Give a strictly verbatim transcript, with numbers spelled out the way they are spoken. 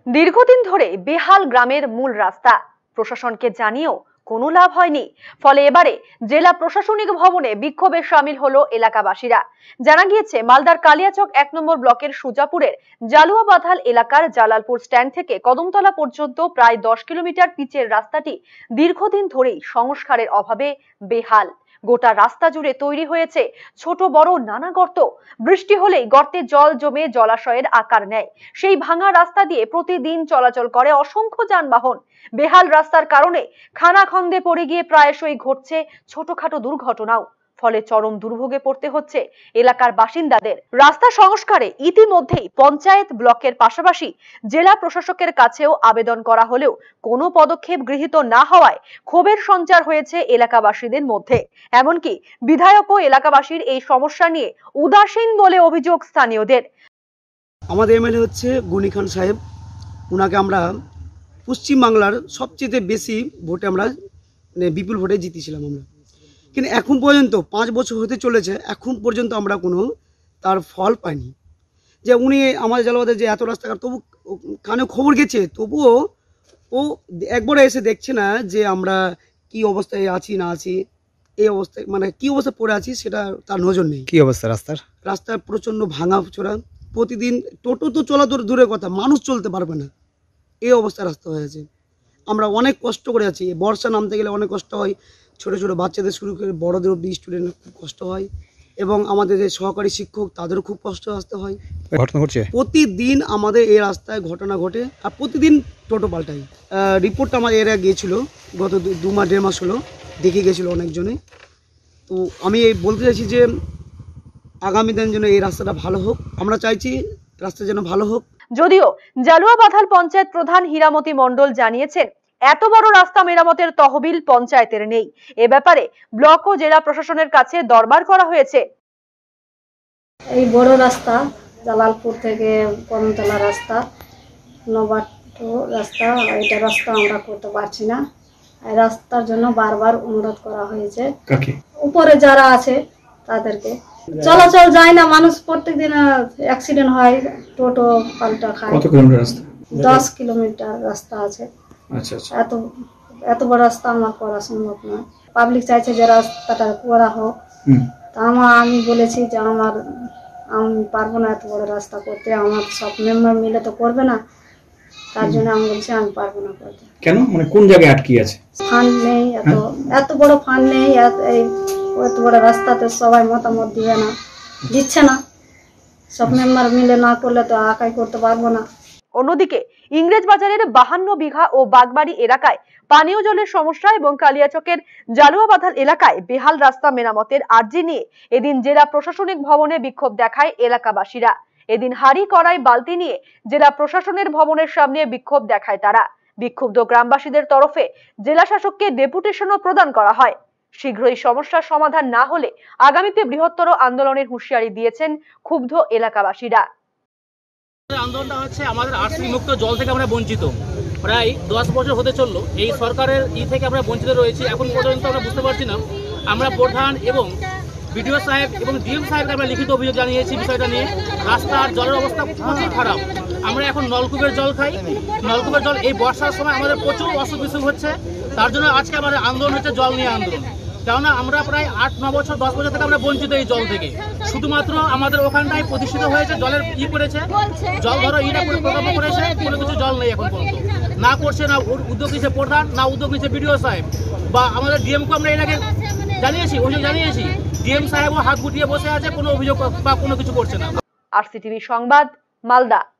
দীর্ঘদিন ধরে বেহাল গ্রামের মূল রাস্তা প্রশাসনকে জানিয়েও কোনো লাভ হয়নি। ফলে এবারে জেলা প্রশাসনিক ভবনে বিক্ষোভে শামিল হলো এলাকাবাসীরা। জানা গিয়েছে, মালদার কালিয়াচক এক নম্বর ব্লকের সুজাপুরের জালুয়া বাঁধাল এলাকার জালালপুর স্ট্যান্ড থেকে কদমতলা পর্যন্ত প্রায় দশ কিলোমিটার পিচের রাস্তাটি দীর্ঘদিন ধরেই সংস্কারের অভাবে বেহাল। গোটা রাস্তা জুড়ে তৈরি হয়েছে ছোট বড় নানা গর্ত। বৃষ্টি হলেই গর্তে জল জমে জলাশয়ের আকার নেয়। সেই ভাঙা রাস্তা দিয়ে প্রতিদিন চলাচল করে অসংখ্য যানবাহন। বেহাল রাস্তার কারণে খানাখন্দে পড়ে গিয়ে প্রায়শই ঘটছে ছোটখাটো দুর্ঘটনাও। ফলে চরম দুর্ভোগে পড়তে হচ্ছে এলাকার বাসিন্দাদের। রাস্তা সংস্কারে ইতিমধ্যেই পঞ্চায়েত, ব্লকের পাশাপাশি জেলা প্রশাসকের কাছেও আবেদন করা হলেও কোনো পদক্ষেপ গৃহীত না হওয়ায় ক্ষোভের সঞ্চার হয়েছে এলাকাবাসীদের মধ্যে। এমনকি বিধায়ক ও এলাকাবাসীর এই সমস্যা নিয়ে উদাসীন বলে অভিযোগ স্থানীয়দের। আমাদের এমএলএ হচ্ছে গনি খান সাহেব। ওনাকে আমরা পশ্চিমবাংলার সবচেয়ে বেশি ভোটে আমরা বিপুল ভোটে জিতেছিলাম আমরা, কিন্তু এখন পর্যন্ত পাঁচ বছর হতে চলেছে, এখন পর্যন্ত আমরা কোনো তার ফল পাইনি। যে উনি আমাদের জালাবাদে যে এত রাস্তাঘাট, তবু কানে খবর গেছে, তবুও ও একবারে এসে দেখছে না যে আমরা কি অবস্থায় আছি না আছি, এই অবস্থায় মানে কি অবস্থা পড়ে আছি সেটা তার নজর নেই। কি অবস্থা রাস্তার? রাস্তা প্রচণ্ড ভাঙা চোরা, প্রতিদিন টোটো তো চলা দূরের কথা, মানুষ চলতে পারবে না, এই অবস্থা রাস্তা হয়েছে। আমরা অনেক কষ্ট করে আছি, বর্ষা নামতে গেলে অনেক কষ্ট হয়, ছোটো ছোটো বাচ্চাদের শুরু করে বড়দের অব্দি স্টুডেন্টের খুব কষ্ট হয়, এবং আমাদের যে সহকারী শিক্ষক তাদেরও খুব কষ্ট আসতে হয়। ঘটনা ঘটছে প্রতিদিন আমাদের এই রাস্তায়, ঘটনা ঘটে, আর প্রতিদিন টোটো পাল্টাই। রিপোর্টটা আমার এরা গিয়েছিল গত দু মাস দেড় মাস হলো, দেখে গেছিলো অনেকজনে। তো আমি বলতে চাইছি যে আগামী দিনের জন্য এই রাস্তাটা ভালো হোক, আমরা চাইছি রাস্তা যেন ভালো হোক। যদিও জালুয়া বাঁধাল পঞ্চায়েত প্রধান হীরামতি মণ্ডল জানিয়েছেন, এত বড় রাস্তা মেরামতের তহবিল পঞ্চায়েতের নেই। এ ব্যাপারে ব্লক ও জেলা প্রশাসনের কাছে দরবার করা হয়েছে। এই বড় রাস্তা জালালপুর থেকে কদমতলা রাস্তা, নবাট্ট রাস্তা, এটা রাস্তা আমরা করতে পারছি না। এই রাস্তার জন্য বারবার অনুরোধ করা হয়েছে উপরে যারা আছে তাদেরকে। চলাচল যায় না, মানুষ প্রত্যেকদিন অ্যাক্সিডেন্ট হয়, টোটো পাল্টা খায়। কত কিলোমিটার রাস্তা? দশ কিলোমিটার রাস্তা আছে। আচ্ছা আচ্ছা, এত এত বড় রাস্তা আমার করা সম্ভব নয়। পাবলিক চাইছে যে রাস্তাটা করা হোক। তা আমার আমি বলেছি যে আমার আমি পারবো না এত বড় রাস্তা করতে, আমার সব মেম্বার মিলে তো করবে না, তার জন্য আমি বলছি আমি পারবো না করতে। কেন? মানে কোন জায়গায় আটকে আছে? ফান্ড নেই, এত এত বড় ফান্ড নেই, এই এত বড় রাস্তাতে সবাই মতামত দিবে না, দিচ্ছে না। সব মেম্বার মিলে না করলে তো একাই করতে পারবো না। অন্যদিকে ইংরেজ বাজারের বাহান্ন বিঘা ও বাগবাড়ি এলাকায় পানীয় জলের সমস্যা এবং কালিয়াচকের জালুয়া বাঁধাল এলাকায় বেহাল রাস্তা মেরামতের আর্জি নিয়ে এদিন জেলা প্রশাসনিক ভবনে বিক্ষোভ দেখায় এলাকাবাসীরা। এদিন হাড়ি কড়াই বালতি নিয়ে জেলা প্রশাসনের ভবনের সামনে বিক্ষোভ দেখায় তারা। বিক্ষুব্ধ গ্রামবাসীদের তরফে জেলা শাসককে ডেপুটেশনও প্রদান করা হয়। শীঘ্রই সমস্যার সমাধান না হলে আগামীতে বৃহত্তর আন্দোলনের হুঁশিয়ারি দিয়েছেন ক্ষুব্ধ এলাকাবাসীরা। আন্দোলনটা হচ্ছে আমাদের আরসি মুক্ত জল থেকে আমরা বঞ্চিত, প্রায় দশ বছর হতে চললো। এই সরকারের ই থেকে আমরা বঞ্চিত রয়েছি, এখন পর্যন্ত আমরা বুঝতে পারছি না। আমরা প্রধান এবং বিডিও সাহেব এবং ডিএম সাহেবকে আমরা লিখিত অভিযোগ জানিয়েছি বিষয়টা নিয়ে। রাস্তার জলের অবস্থা প্রচুর খারাপ, আমরা এখন নলকূপের জল খাই। নলকূপের জল এই বর্ষার সময় আমাদের প্রচুর অসুখ বিসুখ হচ্ছে, তার জন্য আজকে আমাদের আন্দোলন হচ্ছে জল নিয়ে আন্দোলন। কেননা আমরা প্রায় আট ন বছর দশ বছর থেকে আমরা বঞ্চিত এই জল থেকে। শুধুমাত্র আমাদের ওখানটায় প্রতিষ্ঠিত হয়েছে, জলের ই করেছে, জল ধরো ইটা করে প্রকল্প করেছে, কোনো কিছু জল নেই এখন পর্যন্ত। না করছে, না উদ্যোগ নিচ্ছে প্রধান, না উদ্যোগ নিচ্ছে বিডিও সাহেব বা আমাদের ডিএমকে আমরা এর আগে জানিয়েছি, অভিযোগ জানিয়েছি। ডিএম সাহেবও হাত গুটিয়ে বসে আছে, কোনো অভিযোগ বা কোনো কিছু করছে না। আরসিটিভি সংবাদ, মালদা।